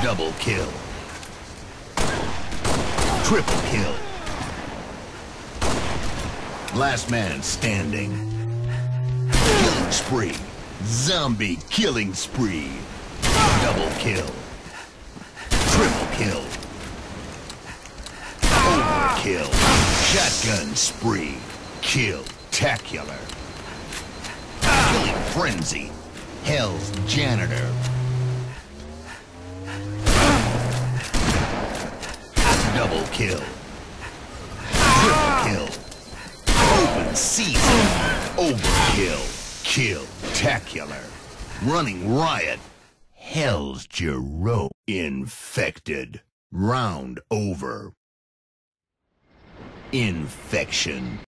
Double kill. Triple kill. Last man standing. Killing spree. Zombie killing spree. Double kill. Triple kill. Overkill. Shotgun spree. Kill-tacular. Killing frenzy. Hell's janitor. Double kill. Triple kill. Open season. Overkill. Kill-tacular. Running riot. Hell's Jerome. Infected. Round over. Infection.